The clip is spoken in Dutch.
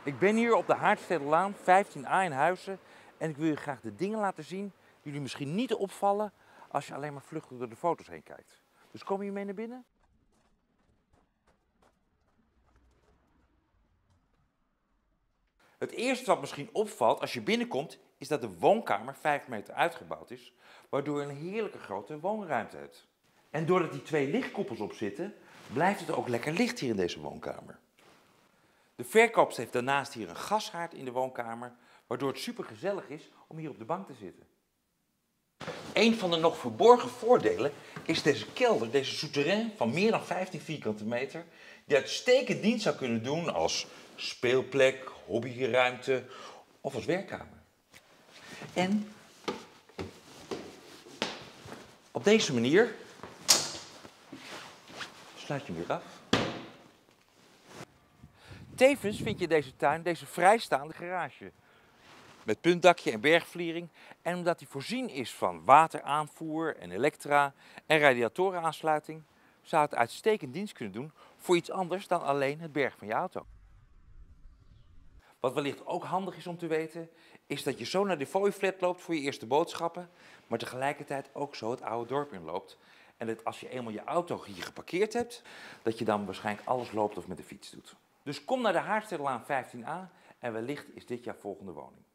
Ik ben hier op de Haardstedelaan 15a in Huizen en ik wil je graag de dingen laten zien die jullie misschien niet opvallen als je alleen maar vluchtig door de foto's heen kijkt. Dus kom je mee naar binnen? Het eerste wat misschien opvalt als je binnenkomt is dat de woonkamer 5 meter uitgebouwd is, waardoor je een heerlijke grote woonruimte hebt. En doordat die 2 lichtkoepels op zitten, blijft het ook lekker licht hier in deze woonkamer. De verkoopster heeft daarnaast hier een gashaard in de woonkamer, waardoor het super gezellig is om hier op de bank te zitten. Een van de nog verborgen voordelen is deze kelder, deze souterrain van meer dan 15 vierkante meter, die uitstekend dienst zou kunnen doen als speelplek, hobbyruimte of als werkkamer. En op deze manier sluit je hem weer af. Tevens vind je in deze tuin deze vrijstaande garage. Met puntdakje en bergvliering. En omdat hij voorzien is van wateraanvoer en elektra en radiatorenaansluiting, zou het uitstekend dienst kunnen doen voor iets anders dan alleen het bergen van je auto. Wat wellicht ook handig is om te weten, is dat je zo naar de Fooiflat loopt voor je eerste boodschappen, maar tegelijkertijd ook zo het oude dorp inloopt. En dat als je eenmaal je auto hier geparkeerd hebt, dat je dan waarschijnlijk alles loopt of met de fiets doet. Dus kom naar de Haardstedelaan 15a en wellicht is dit jouw volgende woning.